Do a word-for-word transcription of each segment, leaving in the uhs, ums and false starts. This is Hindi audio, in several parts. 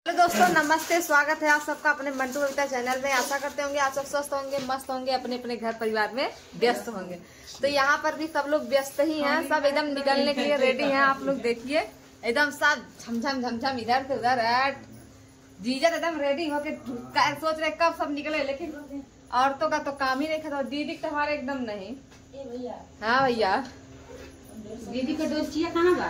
हेलो दोस्तों, नमस्ते। स्वागत है आप सबका अपने मंटू बबीता चैनल में। आशा करते होंगे आप सब स्वस्थ होंगे, मस्त होंगे, अपने अपने घर परिवार में व्यस्त होंगे। तो यहाँ पर भी सब लोग व्यस्त ही हैं, सब एकदम निकलने के लिए रेडी हैं। आप लोग देखिए एकदम सब झमझम झमझम इधर से उधर। जीजा एकदम रेडी होके सोच रहे कब सब निकले, लेकिन औरतों का तो काम ही नहीं खत्म। दीदी तो हमारे एकदम नहीं। हाँ भैया, दीदी का डोलचिया कहाँ बा?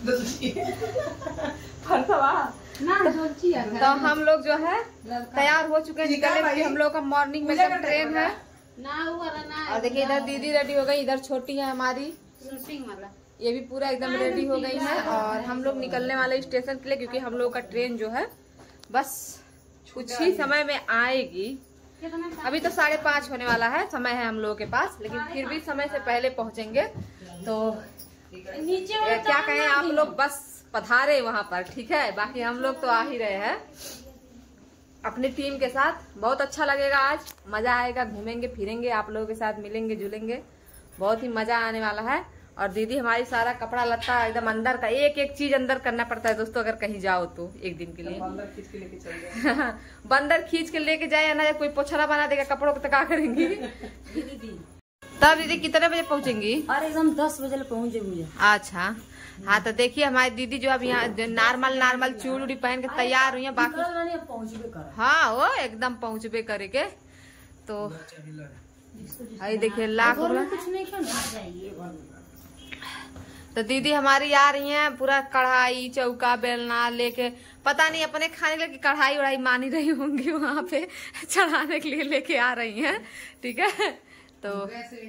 ना डोलचिया। तो हम लोग जो है तैयार हो चुके हैं निकलने के लिए। हम लोग का मॉर्निंग में जब ट्रेन है ना हुआ ना। और देखिए इधर दीदी रेडी हो गई, इधर छोटी है हमारी शूटिंग वाला, ये भी पूरा एकदम रेडी हो गई है। और हम लोग निकलने वाले स्टेशन के लिए, क्योंकि हम लोग का ट्रेन जो है बस कुछ ही समय में आएगी। अभी तो साढ़े पाँच होने वाला है, समय है हम लोगों के पास, लेकिन फिर भी समय से पहले पहुंचेंगे। तो नीचे क्या कहें, आप लोग बस पधारे वहां पर, ठीक है। बाकी हम लोग तो आ ही रहे हैं अपनी टीम के साथ। बहुत अच्छा लगेगा, आज मजा आएगा, घूमेंगे फिरेंगे, आप लोगों के साथ मिलेंगे जुलेंगे, बहुत ही मजा आने वाला है। और दीदी हमारी सारा कपड़ा लत्ता एकदम अंदर का, एक एक चीज अंदर करना पड़ता है दोस्तों, अगर कहीं जाओ तो एक दिन के लिए। बंदर खींच के लेके चल जाए बंदर खींच के लेके जाए ना, कोई पोछला बना देगा कपड़ों को तो क्या करेंगी। तब दीदी कितने बजे पहुंचेंगी? अरे एकदम दस बजे पहुँच जाएगी। अच्छा हाँ, तो देखिए हमारी दीदी जो अब यहाँ नॉर्मल नॉर्मल चूड़ी उड़ी पहन के तैयार हुई है। बाकी पहुँचबे कर। हाँ वो एकदम पहुँचबे करेंगे। तो अरे देखिए लाख कुछ नहीं खाना। तो दीदी हमारी आ रही हैं पूरा कढ़ाई चौका बेलना लेके, पता नहीं अपने खाने के लिए कढ़ाई उड़ाई मानी रही होंगी वहाँ पे चढ़ाने के लिए लेके आ रही हैं, ठीक है। तो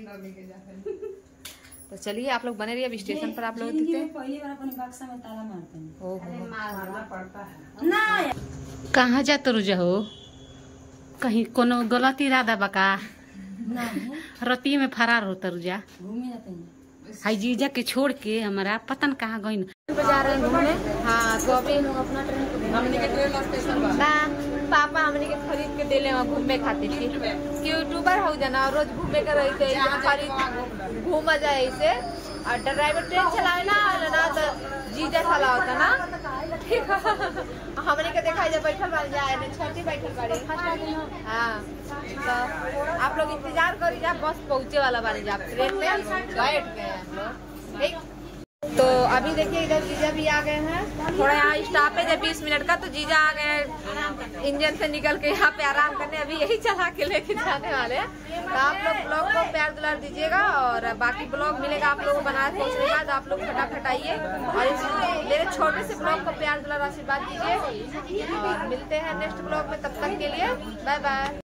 तो चलिए आप लोग बने रहिए, अब स्टेशन पर आप लोग दिखते हैं। पहली बार अपने बक्सा में ताला मारते हैं। ओहो, मारना पड़ता है ना। कहाँ जाते रुझा हो? कहीं कोनो गलत इरादा बका? रतिये में फरार होता रुझा? घूमे जाते हैं। हाई जीजा के छोड़ के हमारा पतन कहाँ गई जा रहे हैं घूमने। हाँ तो अभी अपना ट्रेन ना पापा हमने के खरीद के दिले घूमे खातिर की यूट्यूबर हो जाना, रोज घूमे के रही थे खरीद घूम जाए ऐसे। और ड्राइवर ट्रेन चलावे ना ना तो जीजा चला होता ना, ठीक है। हमने के देखा जाए बैठल बन जाए छठी बैठल बड़ी। हाँ तो आप लोग इंतजार करी जा, बस पहुँचे वाला बन जा, ट्रेन में बैठ गए हम लोग, ठीक। तो अभी देखिए इधर जीजा भी आ गए हैं, थोड़ा यहाँ स्टॉपेज है बीस मिनट का, तो जीजा आ गए इंजन से निकल के यहाँ पे आराम करने। अभी यही चला के लेके जाने वाले हैं। तो आप लोग ब्लॉग को प्यार दुलार दीजिएगा और बाकी ब्लॉग मिलेगा आप लोगों को बनाए पहुँचने के बाद। आप लोग फटाफट आइए और इस मेरे छोटे से ब्लॉग को प्यार दुलार आशीर्वाद दीजिए और मिलते हैं नेक्स्ट ब्लॉग में। तब तक के लिए बाय बाय।